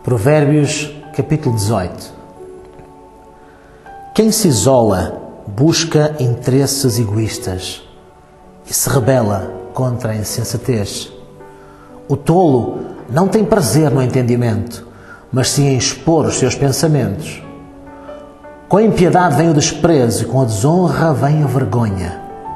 Provérbios, capítulo 18. Quem se isola busca interesses egoístas e se rebela contra a insensatez. O tolo não tem prazer no entendimento, mas sim em expor os seus pensamentos. Com a impiedade vem o desprezo e com a desonra vem a vergonha.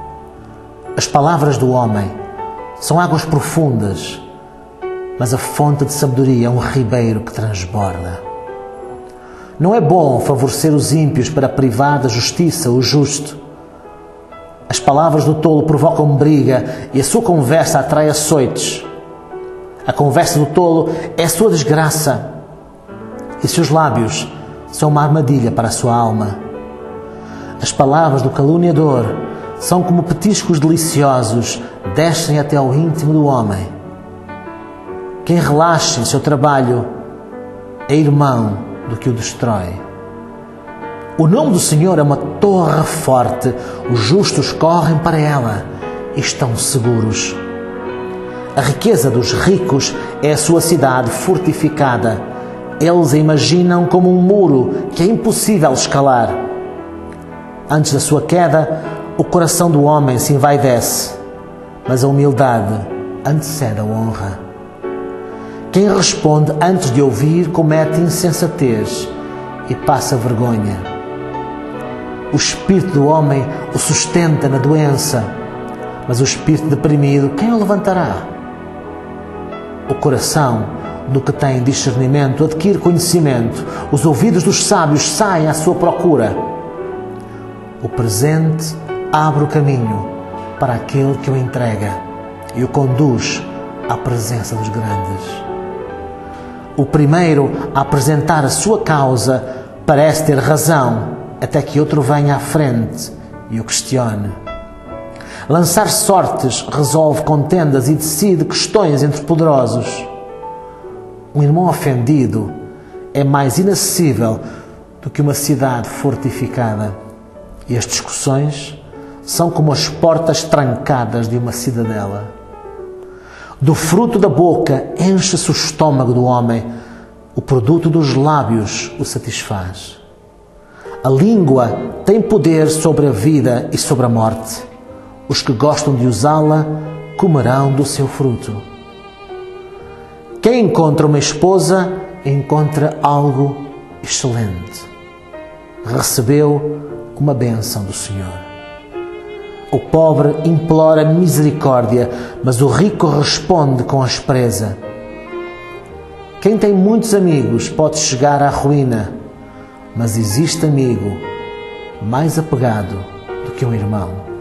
As palavras do homem são águas profundas, mas a fonte de sabedoria é um ribeiro que transborda. Não é bom favorecer os ímpios para privar da justiça o justo. As palavras do tolo provocam briga e a sua conversa atrai açoites. A conversa do tolo é a sua desgraça e seus lábios são uma armadilha para a sua alma. As palavras do caluniador são como petiscos deliciosos, descem até ao íntimo do homem. Quem relaxa em seu trabalho é irmão do que o destrói. O nome do Senhor é uma torre forte, os justos correm para ela e estão seguros. A riqueza dos ricos é a sua cidade fortificada. Eles a imaginam como um muro que é impossível escalar. Antes da sua queda, o coração do homem se envaidece, mas a humildade antecede a honra. Quem responde antes de ouvir comete insensatez e passa vergonha. O espírito do homem o sustenta na doença, mas o espírito deprimido, quem o levantará? O coração do que tem discernimento adquire conhecimento, os ouvidos dos sábios saem à sua procura. O presente abre o caminho para aquele que o entrega e o conduz à presença dos grandes. O primeiro a apresentar a sua causa parece ter razão, até que outro venha à frente e o questione. Lançar sortes resolve contendas e decide questões entre poderosos. Um irmão ofendido é mais inacessível do que uma cidade fortificada. E as discussões são como as portas trancadas de uma cidadela. Do fruto da boca enche-se o estômago do homem, o produto dos lábios o satisfaz. A língua tem poder sobre a vida e sobre a morte. Os que gostam de usá-la comerão do seu fruto. Quem encontra uma esposa encontra algo excelente. Recebeu uma bênção do Senhor. O pobre implora misericórdia, mas o rico responde com aspereza. Quem tem muitos amigos pode chegar à ruína, mas existe amigo mais apegado do que um irmão.